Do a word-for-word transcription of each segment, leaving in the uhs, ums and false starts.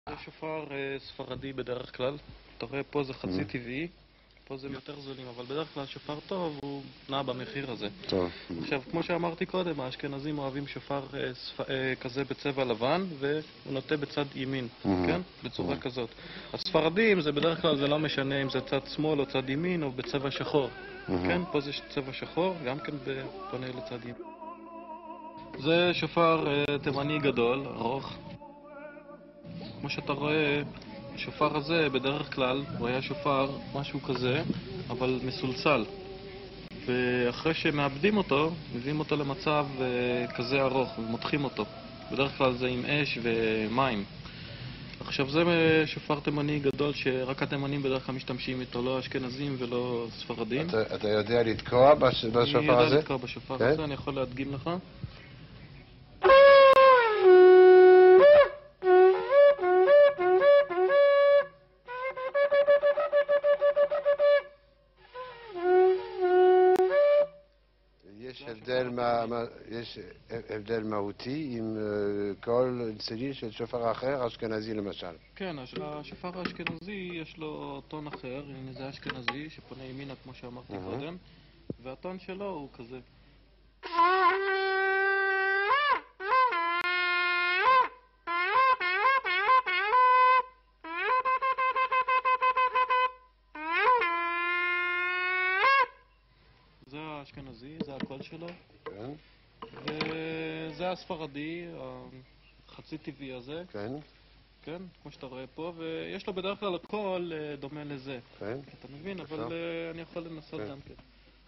זה שופר אה, ספרדי בדרך כלל. אתה רואה פה זה חצי Mm. טבעי, פה זה יותר זולים, אבל בדרך כלל שופר טוב הוא נע במחיר הזה. טוב. עכשיו, כמו שאמרתי קודם, האשכנזים אוהבים שופר אה, ספ... אה, כזה בצבע לבן, והוא נוטה בצד ימין, Mm. כן? בצורה Mm. כזאת. הספרדים, זה בדרך כלל זה לא משנה אם זה צד שמאל או צד ימין או בצבע שחור. Mm-hmm. כן? פה זה צבע שחור, גם כן פונה לצד ימין. זה שופר אה, תימני גדול, ארוך. כמו שאתה רואה, השופר הזה בדרך כלל הוא היה שופר משהו כזה, אבל מסולסל. ואחרי שמאבדים אותו, מביאים אותו למצב uh, כזה ארוך ומותחים אותו. בדרך כלל זה עם אש ומים. עכשיו זה שופר תימני גדול שרק התימנים בדרך כלל משתמשים איתו, לא אשכנזים ולא ספרדים. אתה, אתה יודע לתקוע בש, בשופר הזה? אני יודע לתקוע בשופר כן? הזה, אני יכול להדגים לך. יש הבדל, מה, מה, יש הבדל מהותי עם uh, כל צליל של שופר אחר, אשכנזי למשל. כן, השופר האשכנזי יש לו טון אחר, הנה זה אשכנזי שפונה ימינה כמו שאמרתי Mm-hmm. קודם, והטון שלו הוא כזה. זה האשכנזי, זה הקול שלו. כן? וזה הספרדי, החצי טבעי הזה. כן? כן, כמו שאתה רואה פה, ויש לו בדרך כלל הקול דומה לזה. כן? אתה מבין, אבל אפשר? אני יכול לנסות כן. גם כן.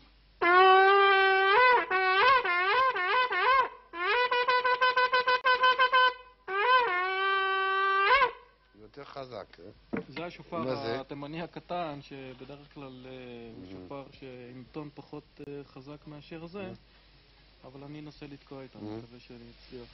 יותר חזק, אה? זה השופר מה זה? התימני הקטן, שבדרך כלל הוא שופר עם טון פחות חזק מאשר זה, אבל אני אנסה לתקוע איתו, אני מקווה שאני אצליח.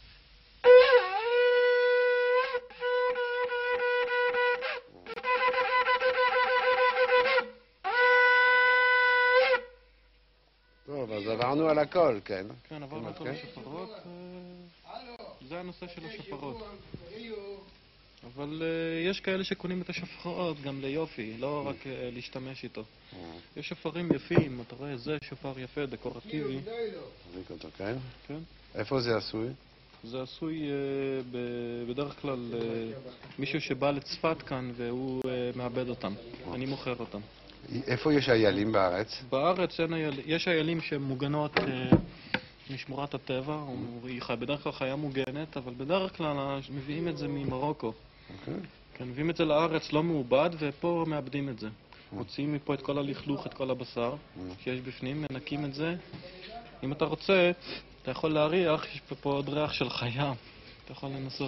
טוב, אז עברנו על הכל, כן? כן, עברנו אותו לשופרות. זה הנושא של השופרות. אבל uh, יש כאלה שקונים את השופרות גם ליופי, לא רק uh, להשתמש איתו. יש שופרים יפים, אתה רואה, זה שופר יפה, דקורטיבי. תבריק אותו, כן? כן. איפה זה עשוי? זה עשוי uh, ב- בדרך כלל uh, מישהו שבא לצפת כאן והוא uh, מאבד אותם. אני מוכר אותם. איפה יש איילים בארץ? בארץ אין אייל... יש איילים שהם מוגנות uh, משמורת הטבע, היא בדרך כלל חיה מוגנת, אבל בדרך כלל מביאים את זה ממרוקו. אוקיי. כן, מביאים את זה לארץ לא מעובד, ופה מאבדים את זה. מוציאים מפה את כל הלכלוך, את כל הבשר שיש בפנים, מנקים את זה. אם אתה רוצה, אתה יכול להריח, יש פה עוד ריח של חיה. אתה יכול לנסות.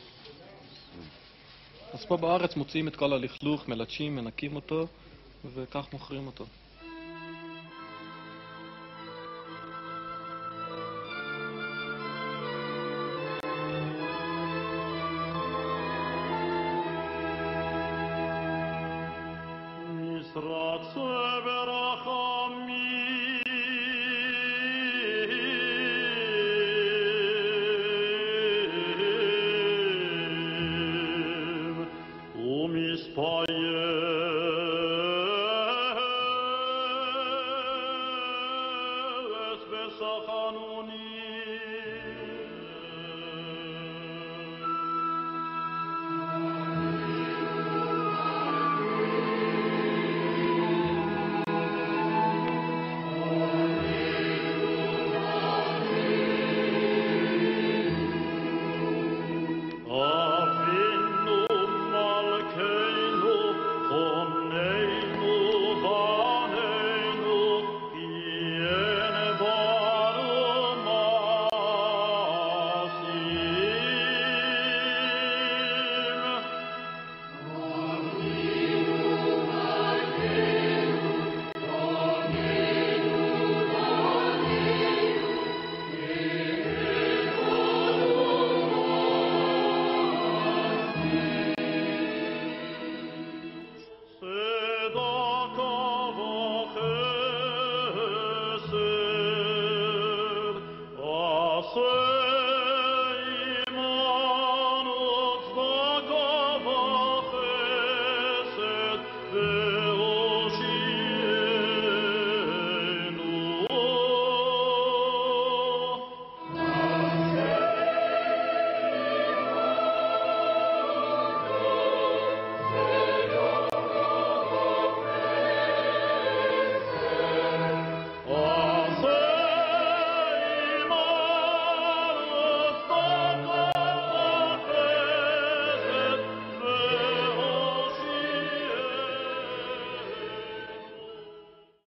אז פה בארץ מוציאים את כל הלכלוך, מלטשים, מנקים אותו, וכך מוכרים אותו. Straße